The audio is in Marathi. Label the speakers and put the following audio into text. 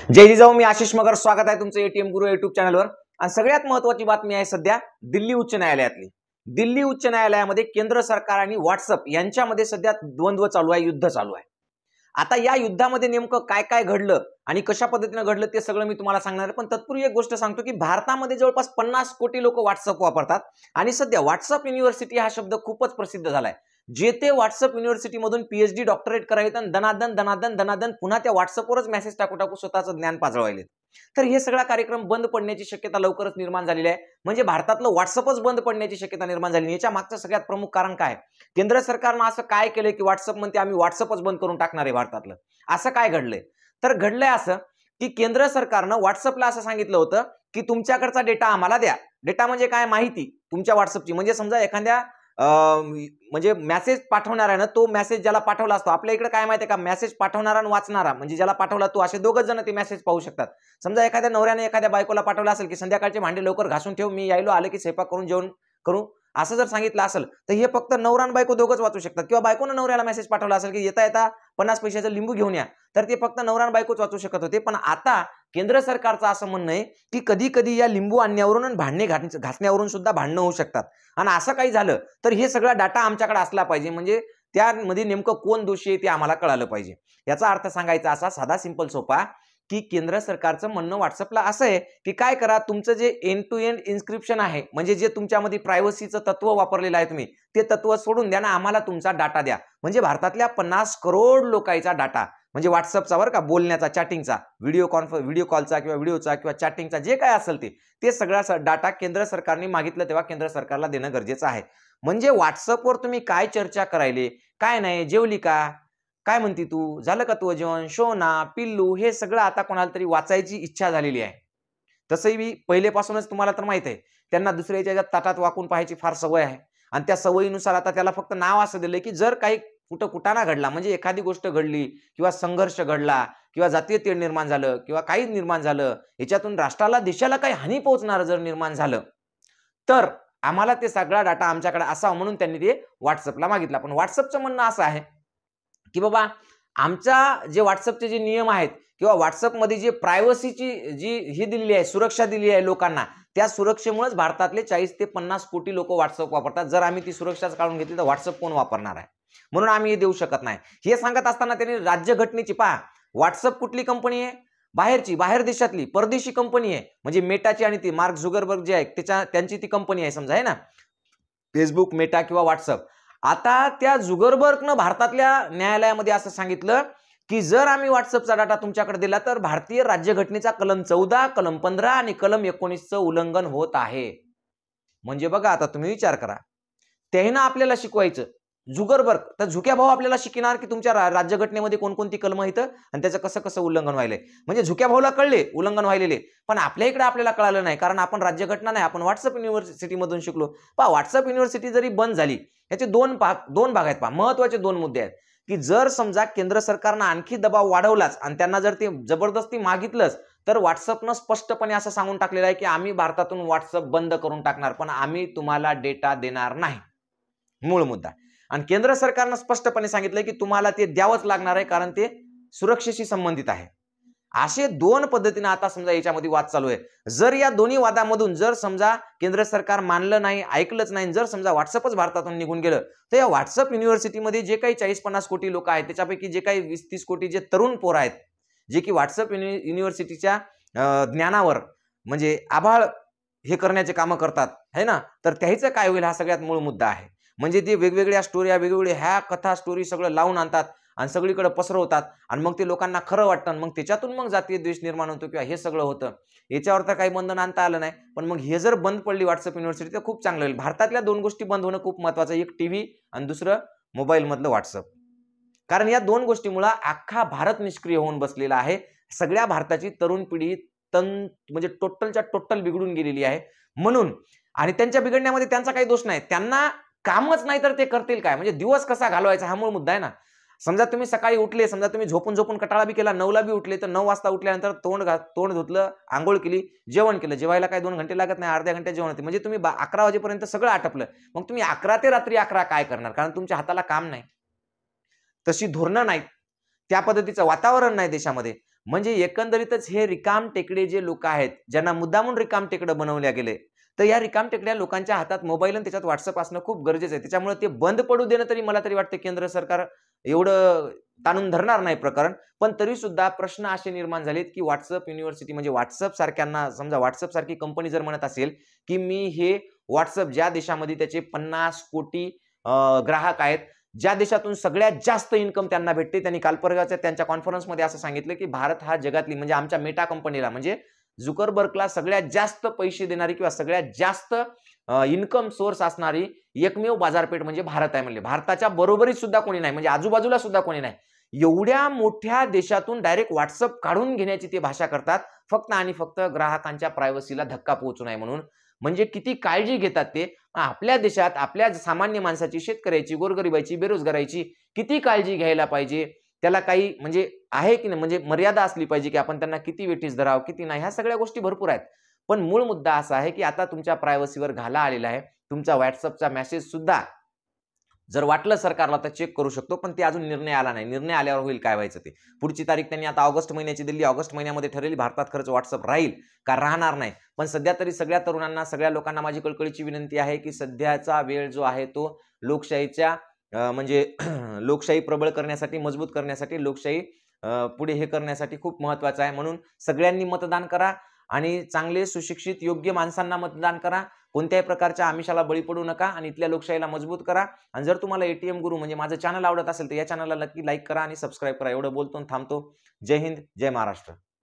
Speaker 1: जय जिजाऊ, मी आशिष मगर. स्वागत आहे तुमचं एटीएम गुरु युट्यूब चॅनलवर. आणि सगळ्यात महत्त्वाची बातमी आहे सध्या दिल्ली उच्च न्यायालयातली. दिल्ली उच्च न्यायालयामध्ये केंद्र सरकार आणि व्हॉट्सअप यांच्यामध्ये सध्या द्वंद्व चालू आहे, युद्ध चालू आहे. आता या युद्धामध्ये नेमकं काय काय घडलं आणि कशा पद्धतीने घडलं ते सगळं मी तुम्हाला सांगणार आहे. पण तत्पूर्वी एक गोष्ट सांगतो की भारतामध्ये जवळपास 50 कोटी लोक व्हॉट्सअप वापरतात आणि सध्या व्हॉट्सअप युनिव्हर्सिटी हा शब्द खूपच प्रसिद्ध झालाय. जे ते व्हॉट्सअप युनिव्हर्सिटीमधून पीएचडी डॉक्टरेट करायला दनादन पुन्हा त्या व्हॉट्सअपवरच मेसेज टाकू स्वतःचं ज्ञान पाजळवायले. तर हे सगळा कार्यक्रम बंद पडण्याची शक्यता लवकरच निर्माण झालेली आहे. म्हणजे भारतातलं व्हॉट्सअपच बंद पडण्याची शक्यता निर्माण झाली. याच्या मागचं सगळ्यात प्रमुख कारण काय? केंद्र सरकारनं असं काय केलंय की व्हॉट्सअप म्हणते आम्ही व्हॉट्सअपच बंद करून टाकणार आहे भारतातलं. असं काय घडलंय? तर घडलंय असं की केंद्र सरकारनं व्हॉट्सअपला असं सांगितलं होतं की तुमच्याकडचा डेटा आम्हाला द्या. डेटा म्हणजे काय? माहिती तुमच्या व्हॉट्सअपची. म्हणजे समजा एखाद्या म्हणजे मेसेज पाठवणारा आहे ना, तो मेसेज ज्याला पाठवला असतो. आपल्या इकडे काय माहितीये का, मेसेज पाठवणारा आणि वाचणारा म्हणजे ज्याला पाठवला तो, असे दोघच जण ते मेसेज पाहू शकतात. समजा एखाद्या नवऱ्याने एखाद्या बायकोला पाठवला असेल की संध्याकाळचे भांडे लवकर घासून ठेव, मी यायलो, आले की स्वयंपाक करून जेवण करू, असं जर सांगितलं असेल तर हे फक्त नवरा आणि बायको दोघच वाचू शकतात. किंवा बायकोनं नवऱ्याला मेसेज पाठवला असेल की येता येता 50 पैशाचं लिंबू घेऊन या, तर ते फक्त नवरा आणि बायकोच वाचू शकत होते. पण आता केंद्र सरकारचं असं म्हणणं आहे की कधी कधी या लिंबू आणण्यावरून आणि भांडणे घासण्यावरून सुद्धा भांडणं होऊ शकतात. आणि असं काही झालं तर हे सगळा डाटा आमच्याकडे असला पाहिजे. म्हणजे त्यामध्ये नेमकं कोण दोषी आहे ते आम्हाला कळालं पाहिजे. याचा अर्थ सांगायचा असा साधा सिंपल सोपा की केंद्र सरकारचं म्हणणं व्हॉट्सअपला असं आहे की काय करा, तुमचं जे एंड टू एंड इन्स्क्रिप्शन आहे, म्हणजे जे तुमच्यामध्ये प्रायव्हसीचं तत्व वापरलेलं आहे तुम्ही, ते तत्व सोडून द्या ना, आम्हाला तुमचा डाटा द्या. म्हणजे भारतातल्या 50 करोड लोकांचा डाटा, म्हणजे व्हॉट्सअपचा बरं का, बोलण्याचा, चॅटिंगचा, व्हिडिओ कॉलचा किंवा व्हिडिओचा किंवा चॅटिंगचा जे काय असेल ते सगळा डाटा केंद्र सरकारने मागितलं तेव्हा केंद्र सरकारला देणं गरजेचं आहे. म्हणजे व्हॉट्सअपवर तुम्ही काय चर्चा करायले, काय नाही, जेवली का, काय म्हणती तू, झालं का तू जेवण, शोना, पिल्लू, हे सगळं आता कोणाला तरी वाचायची इच्छा झालेली आहे. तसंही मी पहिलेपासूनच तुम्हाला तर माहित आहे, त्यांना दुसऱ्याच्या ताटात वाकून पाहायची फार सवय आहे. आणि त्या सवयीनुसार आता त्याला फक्त नाव असं दिलंय की जर काही कुटाणा घडला, म्हणजे एखादी गोष्ट घडली किंवा संघर्ष घडला किंवा जातीय तेढ निर्माण झालं किंवा काही निर्माण झालं, याच्यातून राष्ट्राला, देशाला काही हानी पोहोचणार जर निर्माण झालं, तर आम्हाला ते सगळा डाटा आमच्याकडे असावा, म्हणून त्यांनी ते व्हॉट्सअपला मागितला. पण व्हॉट्सअपचं म्हणणं असं आहे की बाबा आमच्या जे व्हॉट्सअपचे जे नियम आहेत किंवा व्हॉट्सअपमध्ये जे प्रायव्हसीची जी ही दिलेली आहे, सुरक्षा दिली आहे लोकांना, त्या सुरक्षेमुळेच भारतातले 40 ते 50 कोटी लोक व्हॉट्सअप वापरतात. जर आम्ही ती सुरक्षाच काढून घेतली तर व्हॉट्सअप कोण वापरणार आहे? म्हणून आम्ही हे देऊ शकत नाही. हे सांगत असताना त्यांनी राज्यघटनेची, पहा, व्हॉट्सअप कुठली कंपनी आहे? बाहेरची, बाहेर देशातली, परदेशी कंपनी आहे. म्हणजे मेटाची आणि ती मार्क झुकरबर्ग जे आहे त्यांची ती कंपनी आहे समजा, आहे ना, फेसबुक, मेटा किंवा व्हॉट्सअप. आता त्या झुकरबर्गनं भारतातल्या न्यायालयामध्ये असं सांगितलं की जर आम्ही व्हॉट्सअपचा डाटा तुमच्याकडे दिला तर भारतीय राज्यघटनेचा कलम 14, कलम 15 आणि कलम 19चं उल्लंघन होत आहे. म्हणजे बघा, आता तुम्ही विचार करा, त्यानं आपल्याला शिकवायचं झुकरबर्ग, तर झुक्या भाऊ आपल्याला शिकणार की तुमच्या राज्यघटनेमध्ये कोणकोणती कलम आहेत आणि त्याचं कसं कसं उल्लंघन व्हायलंय. म्हणजे झुक्या भाऊला कळले उल्लंघन व्हायलेले, पण आपल्या इकडे आपल्याला कळालं नाही, कारण आपण राज्यघटना नाही, आपण व्हॉट्सअप युनिव्हर्सिटीमधून शिकलो. पहा, व्हॉट्सअप युनिव्हर्सिटी जरी बंद झाली, याचे दोन भाग आहेत. पहा, महत्वाचे 2 मुद्दे आहेत की जर समजा केंद्र सरकारनं आणखी दबाव वाढवलाच आणि त्यांना जर ते जबरदस्ती मागितलंच, तर व्हॉट्सअपनं स्पष्टपणे असं सांगून टाकलेलं आहे की आम्ही भारतातून व्हॉट्सअप बंद करून टाकणार, पण आम्ही तुम्हाला डेटा देणार नाही. मूळ मुद्दा. आणि केंद्र सरकारनं स्पष्टपणे सांगितलंय की तुम्हाला ते द्यावंच लागणार आहे, कारण ते सुरक्षेशी संबंधित आहे. असे 2 पद्धतीने आता समजा याच्यामध्ये वाद चालू आहे. जर या दोन्ही वादामधून जर समजा केंद्र सरकार मानलं नाही, ऐकलंच नाही, जर समजा व्हॉट्सअपच भारतातून निघून गेलं, तर या व्हॉट्सअप युनिव्हर्सिटीमध्ये जे काही 40-50 कोटी लोक आहेत, त्याच्यापैकी जे काही 20-30 कोटी जे तरुण पोर आहेत, जे की व्हॉट्सअप युनिव्हर्सिटीच्या ज्ञानावर म्हणजे आभाळ हे करण्याचे कामं करतात, है ना, तर त्याचं काय होईल हा सगळ्यात मूळ मुद्दा आहे. म्हणजे ते वेगवेगळ्या स्टोऱ्या, वेगवेगळ्या ह्या कथा, स्टोरी सगळं लावून आणतात आणि सगळीकडे पसरवतात आणि मग ते लोकांना खरं वाटतं, मग त्याच्यातून मग जातीय द्वेष निर्माण होतो किंवा हे सगळं होतं. याच्यावर तर काही बंधन आणता आलं नाही, पण मग हे जर बंद पडली व्हॉट्सअप युनिव्हर्सिटी तर खूप चांगलं होईल. भारतातल्या 2 गोष्टी बंद होणं खूप महत्वाचं आहे, एक टीव्ही आणि दुसरं मोबाईल मधलं व्हॉट्सअप. कारण या 2 गोष्टीमुळे अख्खा भारत निष्क्रिय होऊन बसलेला आहे. सगळ्या भारताची तरुण पिढी म्हणजे टोटलच्या टोटल बिघडून गेलेली आहे. म्हणून, आणि त्यांच्या बिघडण्यामध्ये त्यांचा काही दोष नाही, त्यांना कामच नाही तर ते करतील काय? म्हणजे दिवस कसा घालवायचा हा मूळ मुद्दा आहे ना. समजा तुम्ही सकाळी उठले, समजा तुम्ही झोपून कटाळा बी केला, 9ला बी उठले, तर 9 वाजता उठल्यानंतर तोंड धुतलं, आंघोळ केली, जेवण केलं. जेवायला काय 2 घंटे लागत नाही, अर्ध्या घंट्यात जेवण होते. म्हणजे तुम्ही 11 वाजेपर्यंत सगळं आटपलं. मग तुम्ही 11 ते रात्री 11 काय करणार? कारण तुमच्या हाताला काम नाही, तशी धोरणं नाहीत, त्या पद्धतीचं वातावरण नाही देशामध्ये. म्हणजे एकंदरीतच हे रिकाम टेकडे जे लोक आहेत, ज्यांना मुद्दामून रिकाम टेकडं बनवल्या गेले, तर या रिकाम टेकड्या लोकांच्या हातात मोबाईल आणि त्याच्यात WhatsApp असणं खूप गरजेचं आहे. त्याच्यामुळे ते बंद पडू देणं तरी मला तरी वाटतं केंद्र सरकार एवढं ताणून धरणार नाही प्रकरण. पण तरी सुद्धा प्रश्न असे निर्माण झालेत, की WhatsApp युनिव्हर्सिटी म्हणजे WhatsApp सारख्यांना समजा WhatsApp सारखी कंपनी जर म्हणत असेल, की मी हे WhatsApp ज्या देशामध्ये त्याचे 50 कोटी ग्राहक आहेत, ज्या देशातून सगळ्यात जास्त इन्कम त्यांना भेटते, त्यांनी काल परवाच्या त्यांच्या कॉन्फरन्समध्ये असं सांगितलं, की भारत हा जगातली म्हणजे आमच्या मेटा कंपनीला म्हणजे झुकरबर्गला सगळ्यात जास्त पैसे देणारी किंवा सगळ्यात जास्त इन्कम सोर्स असणारी एकमेव बाजारपेठ म्हणजे भारत आहे म्हणले. भारताच्या बरोबरीत सुद्धा कोणी नाही, म्हणजे आजूबाजूला सुद्धा कोणी नाही. एवढ्या मोठ्या देशातून डायरेक्ट WhatsApp काढून घेण्याची ते भाषा करतात, फक्त आणि फक्त ग्राहकांच्या प्रायव्हसीला धक्का पोहोचू नये म्हणून. म्हणजे किती काळजी घेतात ते. आपल्या देशात आपल्या सामान्य माणसाची, शेतकऱ्याची, गोरगरिबाची, बेरोजगाराची किती काळजी घ्यायला पाहिजे. त्याला काही म्हणजे आहे की नाही, म्हणजे मर्यादा असली पाहिजे, की आपण त्यांना किती वेठीस धरावं, किती नाही. ह्या सगळ्या गोष्टी भरपूर आहेत. पण मूळ मुद्दा असा आहे, की आता तुमच्या प्रायव्हसीवर घाला आलेला आहे. तुमचा WhatsAppचा मेसेज सुद्धा जर वाटलं सरकारला तर चेक करू शकतो, पण ते अजून निर्णय आला नाही. निर्णय आल्यावर होईल काय व्हायचं ते. पुढची तारीख त्यांनी आता ऑगस्ट महिन्याची दिली. ऑगस्ट महिन्यामध्ये ठरवली. भारतात खरंच WhatsApp राहील का राहणार नाही. पण सध्या तरी सगळ्या तरुणांना, सगळ्या लोकांना माझी कळकळीची विनंती आहे, की सध्याचा वेळ जो आहे तो लोकशाहीच्या म्हणजे लोकशाही प्रबळ करण्यासाठी, मजबूत करण्यासाठी, लोकशाही पुढे हे करण्यासाठी खूप महत्त्वाचं आहे. म्हणून सगळ्यांनी मतदान करा आणि चांगले सुशिक्षित योग्य माणसांना मतदान करा. कोणत्याही प्रकारच्या आमिषाला बळी पडू नका आणि इथल्या लोकशाहीला मजबूत करा. आणि जर तुम्हाला एटीएम गुरु म्हणजे माझं चॅनल आवडत असेल तर या चॅनलला नक्की लाईक करा आणि सबस्क्राईब करा. एवढं बोलतो आणि थांबतो. जय हिंद, जय महाराष्ट्र.